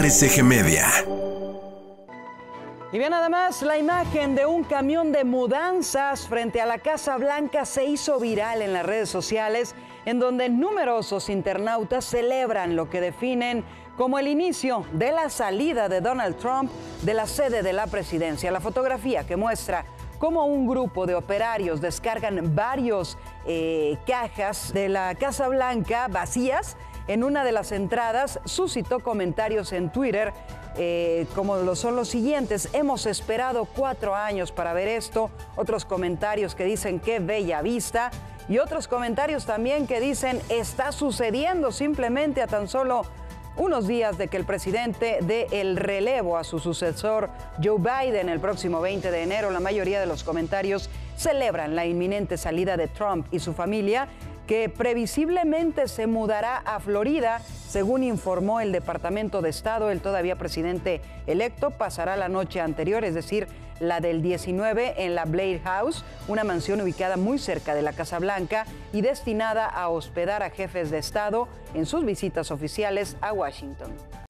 RCG Media. Y bien, nada más, la imagen de un camión de mudanzas frente a la Casa Blanca se hizo viral en las redes sociales, en donde numerosos internautas celebran lo que definen como el inicio de la salida de Donald Trump de la sede de la presidencia. La fotografía que muestra cómo un grupo de operarios descargan varios cajas de la Casa Blanca vacías en una de las entradas suscitó comentarios en Twitter como son los siguientes: hemos esperado 4 años para ver esto. Otros comentarios que dicen qué bella vista, y otros comentarios también que dicen está sucediendo simplemente a tan solo unos días de que el presidente dé el relevo a su sucesor Joe Biden el próximo 20 de enero. La mayoría de los comentarios celebran la inminente salida de Trump y su familia, que previsiblemente se mudará a Florida. Según informó el Departamento de Estado, el todavía presidente electo pasará la noche anterior, es decir, la del 19, en la Blair House, una mansión ubicada muy cerca de la Casa Blanca y destinada a hospedar a jefes de Estado en sus visitas oficiales a Washington.